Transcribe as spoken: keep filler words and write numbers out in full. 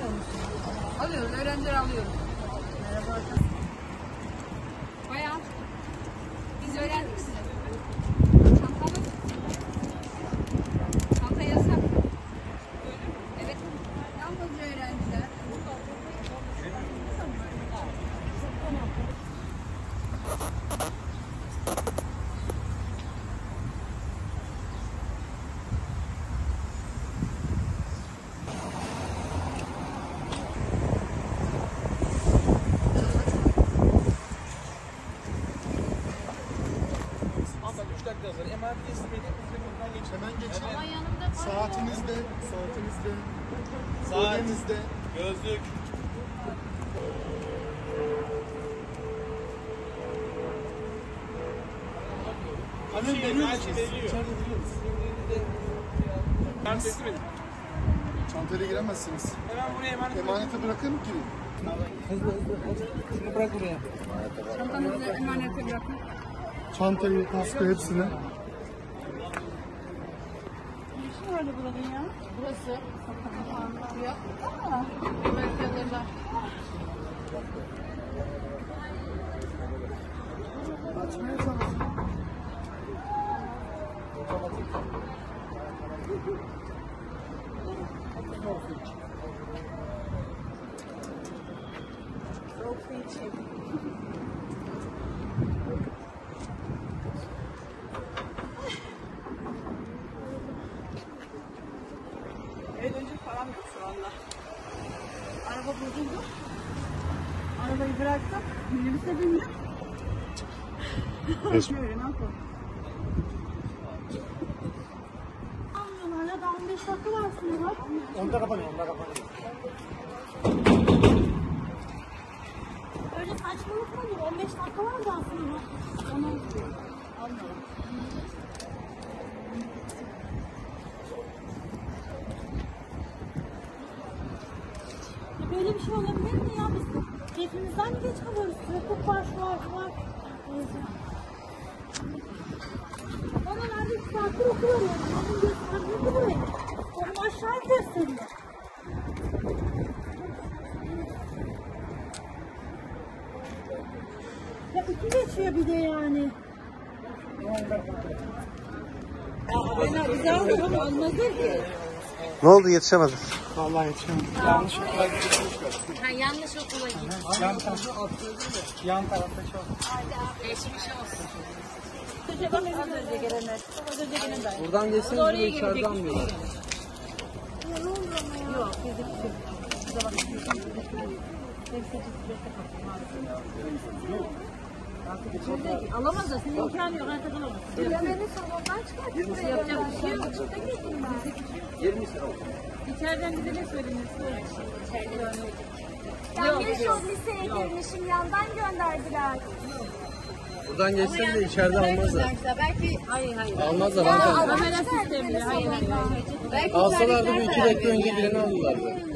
Alıyoruz, öğrenciler alıyoruz. Merhaba. Bayağı. Biz öğrendik size. Çantalı. Çanta yasak. Evet. Yalnızca öğrenciler. Hemen geçin. Saatinizde, saatinizde, Saat, elinizde. gözlük. Hemen Şey, veriyoruz her şey biz. veriliyor. İçeride veriyoruz. Ben teslim edin. Çantayla giremezsiniz. Hemen buraya emanet edin. Emanete bırakın girin. Şunu bırak buraya. Çantanızı emanete bırakın. Çantayı, kaskı hepsini. Burası. Yok. Aa, belki alırlar. Açmaya çalışın. Evet, önce param yok şu anda. Araba bozuldu. Arabayı bıraktım. Minibüse bindim. Şöyle ne yapalım? Almıyorlar ya, daha on beş dakika var sonra. Onda kapanıyor, onda kapanıyor. Öyle saçmalık mı olur? on beş dakika var da aslında. Tamam. Almıyorlar. Böyle bir şey olabilir mi ya? Biz hepimizden mi geç kalıyoruz? Hukuk var, şu var, şu var. Bana nerede bir saattir okul arıyorum. Onun gösterdiği gibi mi? Onu aşağı gösteriyor. Ya iki geçiyor bir de yani. Ben bize aldım ama almadı ki. Ne oldu, yetişemedim? Vallahi yetişemedim. Yanlış okula gitmişler. Ha, yanlış okula gitmiş. Yan tarafta, yan tarafta şu an. Geçmiş olsun. Bak az önce gelenler. Az önce gelenler. Buradan geçseniz Oraya de içeride gelecek. almıyorlar. Yok, bizde bir şey yok. Bize bak. Alamaz da senin imkanı yok. Artık alamaz. Ya beni salondan çıkarttın. Yapacak bir şey yok. Çıkta gittim ben. yirmi lira oldu. İçeriden bize ne söylenir? Yanlış yol liseye girmişim. Yandan gönderdiler. Buradan geçseniz de içeride almazlar. Belki Hayır hayır. Almazlar Ya, hanımefendi. Kamera sistemiyle hayır hayır. belki Alsalardı bir iki dakika önce gireni alırlardı.